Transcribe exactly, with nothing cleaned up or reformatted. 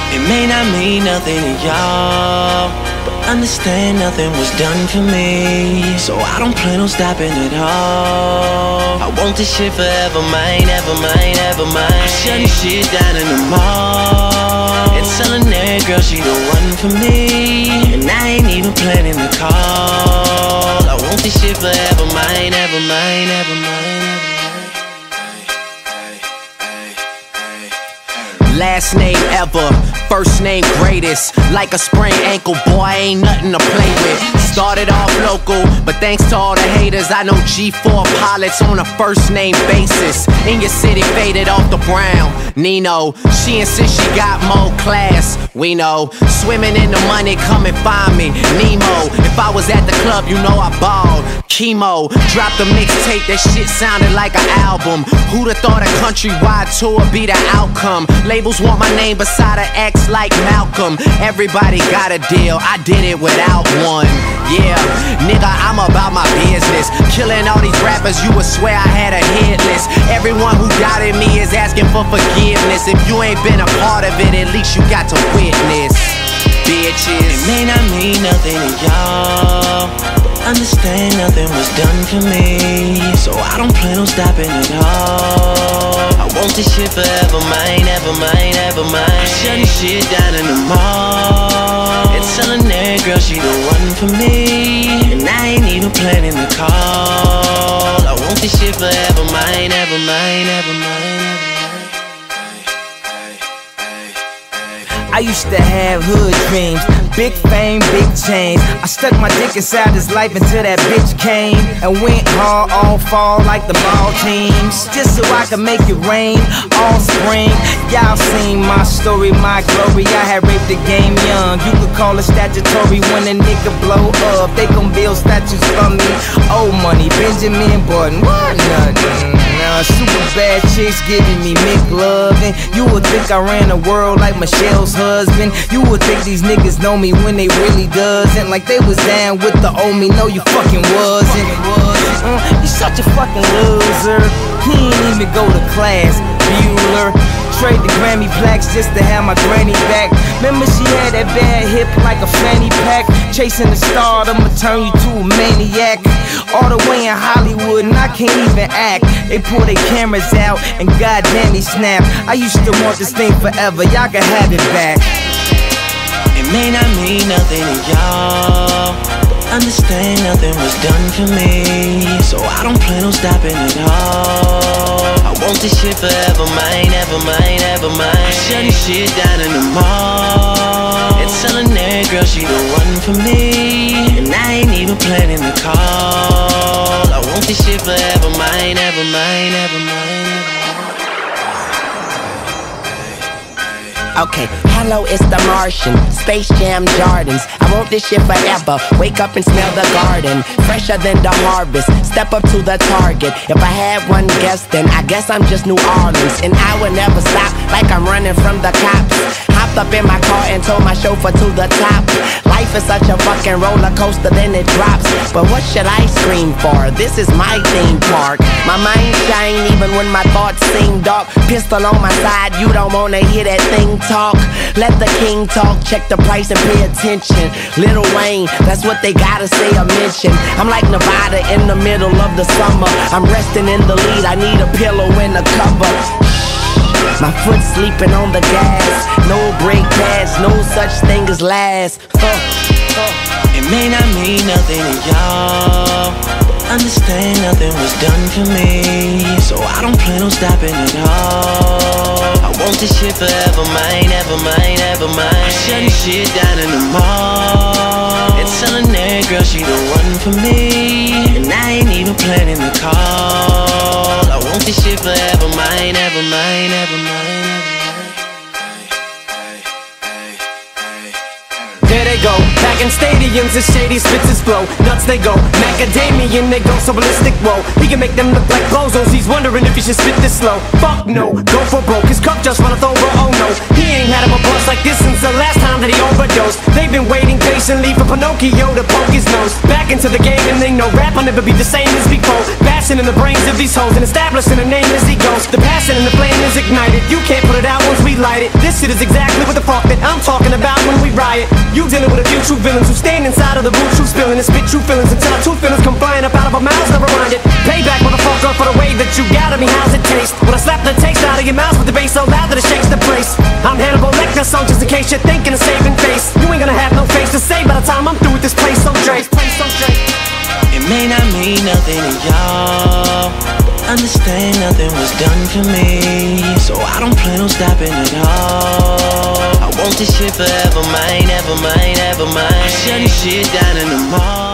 It may not mean nothing to y'all, but understand nothing was done for me. So I don't plan on stopping at all. I want this shit forever, mine, ever mine, ever mine. I'm shutting shit down in the mall and telling that girl she the one for me. And I ain't even planning the call. I want this shit forever, mine, ever mine, ever mine. Last name ever, first name greatest. Like a sprained ankle, boy, ain't nothing to play with. Started off local, but thanks to all the haters, I know G four pilots on a first name basis. In your city, faded off the brown. Nino, she insists she got more class. We know, swimming in the money, come and find me. Nemo, if I was at the club, you know I balled. Chemo, dropped a mixtape, that shit sounded like an album. Who'da thought a countrywide tour be the outcome? Labels want my name beside an X like Malcolm. Everybody got a deal, I did it without one. Yeah, nigga, I'm about my business. Killing all these rappers, you would swear I had a hit list. Everyone who doubted me is asking for forgiveness. If you ain't been a part of it, at least you got to witness. Bitches. It may not mean nothing to y'all, but understand nothing was done for me. So I don't plan on stopping at all. I want this shit forever, mine, ever mine, ever mine. I'm shutting shit down in the mall and telling that girl she the one for me. And I ain't even planning the call. I want this shit forever, mine, ever mine, ever mine. I used to have hood dreams, big fame, big chains. I stuck my dick inside his life until that bitch came and went hard all fall like the ball teams, just so I could make it rain all spring. Y'all seen my story, my glory. I had raped the game young. You could call it statutory when a nigga blow up. They gon' build statues for me. Old money, Benjamin Button, what nothing. Now super bad chicks giving me McLovin'. You would think I ran the world like Michelle's husband. You would think these niggas know me when they really doesn't. Like they was down with the old me. No, you fucking wasn't. Uh, you such a fucking loser. He ain't even go to class, Bueller. Trade the Grammy plaques just to have my granny back. Remember she had that bad hip like a fanny pack. Chasing the star, I'ma turn you to a maniac. All the way in Hollywood and I can't even act. They pull their cameras out and goddamn he snap. I used to want this thing forever, y'all can have it back. It may not mean nothing to y'all, but understand nothing was done for me. So I don't plan on stopping at all. I want this shit forever, mine, ever mine, ever mine. I'm shutting shit down in the mall and telling that girl she the one for me. And I ain't even planning the call. I want this shit forever, mine, ever mine, ever mine. Okay, hello, it's the Martian, Space Jam Jordans. I want this shit forever, wake up and smell the garden. Fresher than the harvest, step up to the target. If I had one guess, then I guess I'm just New Orleans. And I would never stop, like I'm running from the cops. Hopped up in my car and told my chauffeur to the top. Life is such a fucking roller coaster, then it drops. But what should I scream for? This is my theme park. My mind shine even when my thoughts seem dark. Pistol on my side, you don't wanna hear that thing talk. Let the king talk, check the price and pay attention. Lil'Wayne, that's what they gotta say or mention. I'm like Nevada in the middle of the summer. I'm resting in the lead, I need a pillow and a cover. My foot sleeping on the gas. No brake pads, no such thing as last. uh, uh. It may not mean nothing to y'all, but understand nothing was done for me. So I don't plan on stopping at all. I want this shit forever, mine, ever mine, ever mine. I'm shutting shit down in the mall and telling that girl she the one for me. And I ain't even planning the call. I want this shit forever, mine, ever mine, ever mine. There they go, back in stadiums as shady spits his flow. Nuts they go, macadamian they go so ballistic, whoa. He can make them look like bozos, he's wondering if he should spit this slow. Fuck no, go for broke, his cup just runneth over, oh no. He ain't had him a buzz like this since the last time that he overdosed. They've been waiting patiently for Pinocchio to poke his nose. Back back into the game and they know rap will never be the same as before. Bashing in the brains of these hoes and establishing a name as he goes. The passion and the flame is ignited, you can't put it out once we light it. This shit is exactly what the fuck that I'm talking about when we riot. You dealing with a few true villains who stand inside of the booth, true spilling and spit true feelings until our two feelings come flying up out of our mouths, never mind it. Payback, motherfucker, for the way that you got at me, how's it taste? When I slap the taste out of your mouth with the bass so loud that it shakes the place. I'm Hannibal Lecter, so just in case you're thinking of saving face, you ain't gonna have no face to say by the time I'm through with this place, so Dre. It may not mean nothing to y'all, but understand nothing was done for me, so I don't plan on stopping at all. I want this shit forever mine, ever mine, ever mine. I'm shutting shit down in the mall.